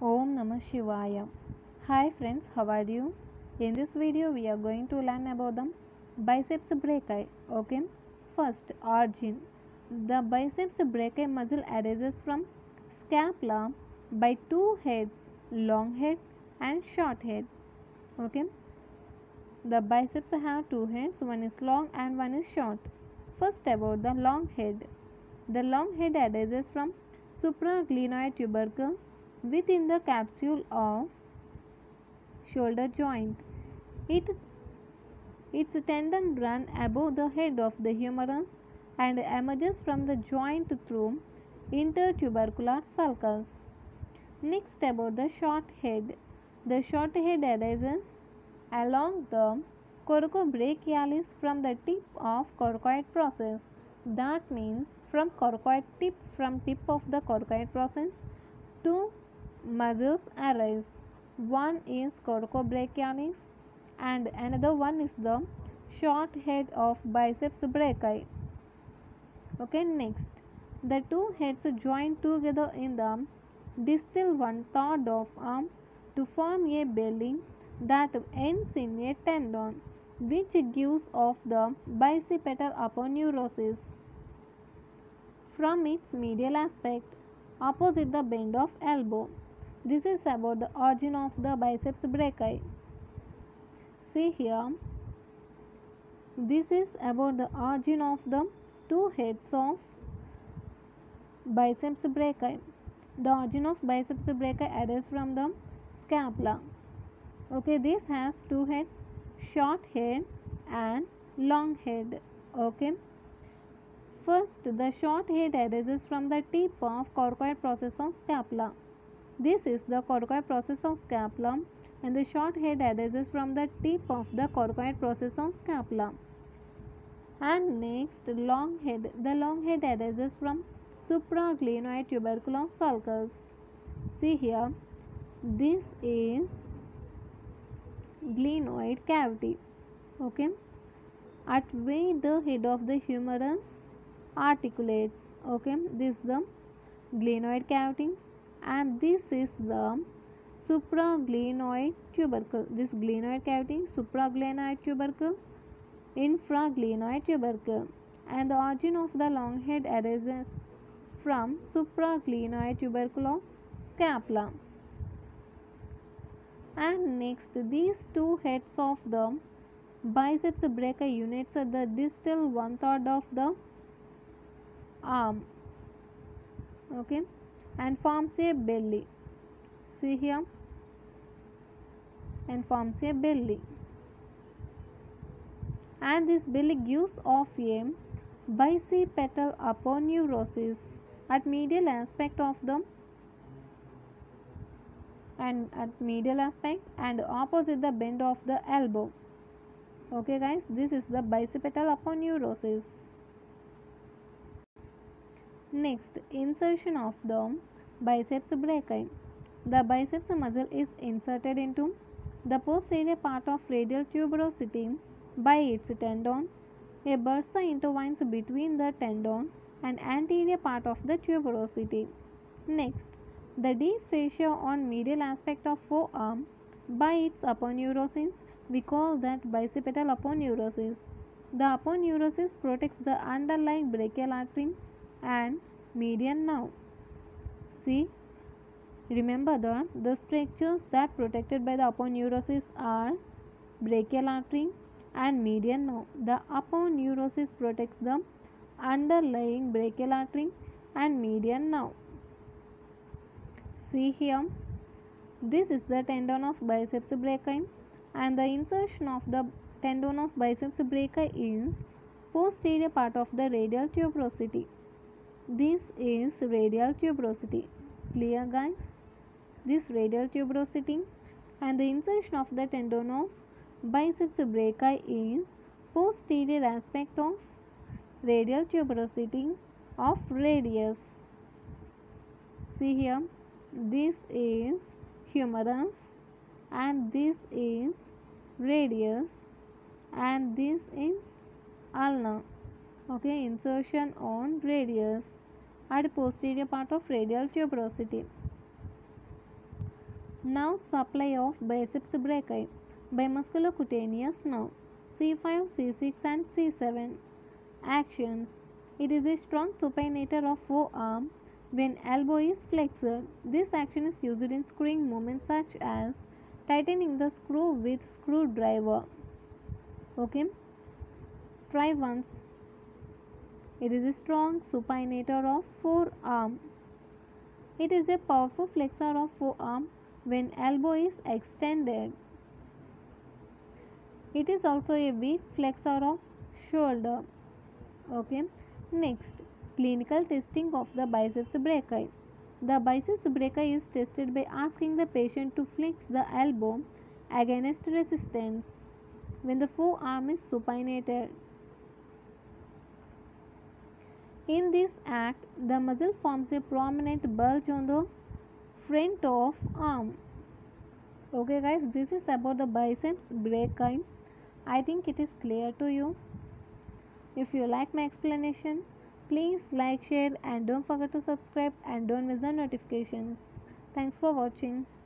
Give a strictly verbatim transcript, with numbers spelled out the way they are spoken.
Om Namah Shivaya. Hi friends, how are you? In this video we are going to learn about the biceps brachii. Okay. First, origin. The biceps brachii muscle arises from scapula by two heads, long head and short head. Okay. The biceps have two heads, one is long and one is short. First, about the long head. The long head arises from supraglenoid tubercle within the capsule of shoulder joint. It, its tendon run above the head of the humerus and emerges from the joint through intertubercular sulcus. Next, about the short head. The short head arises along the coracobrachialis from the tip of coracoid process. That means from coracoid tip, from tip of the coracoid process, two muscles arise. One is coracobrachialis and another one is the short head of biceps brachii. Okay, next, the two heads join together in the distal one third of arm to form a belly that ends in a tendon, which gives off the bicipital aponeurosis. From its medial aspect, opposite the bend of elbow. This is about the origin of the biceps brachii. See here, this is about the origin of the two heads of biceps brachii. The origin of biceps brachii arises from the scapula. Okay, this has two heads, short head and long head. Okay. First, the short head arises from the tip of coracoid process of scapula. This is the coracoid process of scapula, and the short head arises from the tip of the coracoid process of scapula. And next, long head. The long head arises from supraglenoid tubercle of sulcus. See here, this is glenoid cavity. Okay, at where the head of the humerus articulates. Okay, this is the glenoid cavity, and this is the supraglenoid tubercle. This glenoid cavity, supraglenoid tubercle, infraglenoid tubercle, and the origin of the long head arises from supraglenoid tubercle of scapula. And next, these two heads of the biceps brachii units at the distal one third of the arm. Okay, and forms a belly. See here, and forms a belly, and this belly gives off a bicipital aponeurosis at medial aspect of the and at medial aspect and opposite the bend of the elbow. Okay guys, this is the bicipital aponeurosis. Next, insertion of the biceps brachii. The biceps muscle is inserted into the posterior part of radial tuberosity by its tendon. A bursa intervenes between the tendon and anterior part of the tuberosity. Next, the deep fascia on medial aspect of forearm by its aponeurosis, we call that bicipital aponeurosis. The aponeurosis protects the underlying brachial artery and median nerve. See, remember that the structures that protected by the aponeurosis are brachial artery and median nerve. The aponeurosis protects the underlying brachial artery and median nerve. See here, this is the tendon of biceps brachii, and the insertion of the tendon of biceps brachii is posterior part of the radial tuberosity. This is radial tuberosity. Clear guys? This radial tuberosity, and the insertion of the tendon of biceps brachii is posterior aspect of radial tuberosity of radius. See here, this is humerus and this is radius and this is ulna. Okay, insertion on radius at posterior part of radial tuberosity. Now supply of biceps brachii by musculocutaneous nerve C five, C six and C seven. Actions. It is a strong supinator of forearm when elbow is flexed. This action is used in screwing movements such as tightening the screw with screwdriver. Okay. Try once. It is a strong supinator of forearm. It is a powerful flexor of forearm when elbow is extended. It is also a weak flexor of shoulder. Okay. Next, clinical testing of the biceps brachii. The biceps brachii is tested by asking the patient to flex the elbow against resistance when the forearm is supinated. In this act, the muscle forms a prominent bulge on the front of arm. Okay guys, this is about the biceps brachii. I think it is clear to you. If you like my explanation, please like, share and don't forget to subscribe and don't miss the notifications. Thanks for watching.